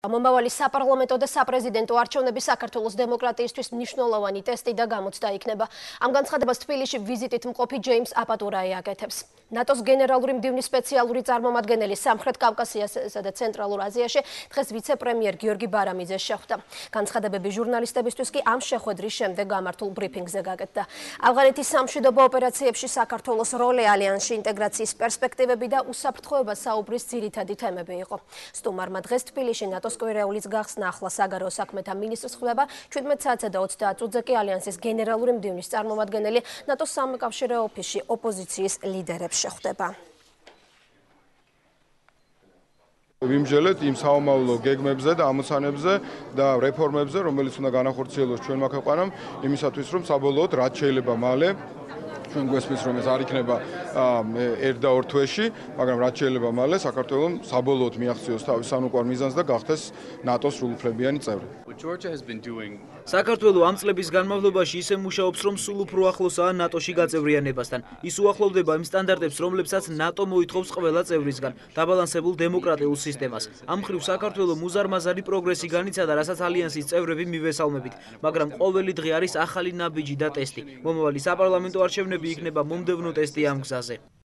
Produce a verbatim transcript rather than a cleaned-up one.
მომავალი საპარლამენტო და საპრეზიდენტო არჩევნები საქართველოს დემოკრატიისთვის მნიშვნელოვანი ტესტი და გამოცდა იქნება. Ამ განცხადებას თბილისში ვიზიტით მყოფი ჯეიმს აპატურაი აკეთებს. ნატოს გენერალური მდივნის სპეციალური წარმომადგენელი სამხრეთ კავკასიასა და ცენტრალურ აზიაში დღეს ვიცე-პრემიერ გიორგი ბარამიძე შეხვდა. განცხადებები ჟურნალისტებისთვის კი ამ შეხვედრის შემდეგ გამართულ ბრიფინგზე გაკეთდა. ავღანეთის სამშვიდობო ოპერაციებში საქართველოს როლი ალიანსში ინტეგრაციის პერსპექტივები და უსაფრთხოება საუბრის ძირითადი თემები იყო. სტუმარმა დღეს თბილისში ნატოს კვირეულის გახსნა ახლა საგარეო საქმეთა მინისტრს ხვდება ჩვიდმეტ საათსა და ოცდაათ წუთზე კი ალიანსის გენერალური მდივნის წარმომადგენელი ნატოს სამკავშირო ოფისში ოპოზიციის ლიდერებს შეხვდება. ვიმსჯელეთ იმ საომავლო გეგმებზე და ამოცანებზე და რეფორმებზე, რომელიც უნდა განახორციელოს ჩვენმა ქვეყანამ, იმისათვის რომ საბოლოოდ რაც შეიძლება მალე ჩვენ გვესმის რომ ეს არ იქნება ერთ და ორ თვეში, მაგრამ რაც შეიძლება მალე საქართველოს საბოლოოდ მიაღწიოს თავის სანუკვარ მიზანს და გახდეს ნატოს სრულუფლებიანი წევრი. საქართველოს ამ წლების განმავლობაში ისე მუშაობს, რომ სულ უფრო ახლოსაა ნატოში გაწევრიანებასთან. ის უახლოვდება იმ სტანდარტებს, რომლებსაც ნატო მოითხოვს ყველა წევრისგან, დაბალანსებულ დემოკრატიულ სისტემას. ამ მხრივ საქართველოს მუზარმაზარი პროგრესი განიცადა, რასაც ალიანსის წევრები მივესალმებით, მაგრამ ყოველი დღე არის ახალი ნაბიჯი და ტესტი. მომავალი საპარლამენტო არჩევნები იქნება მომდევნო ტესტი ამ გზაზე.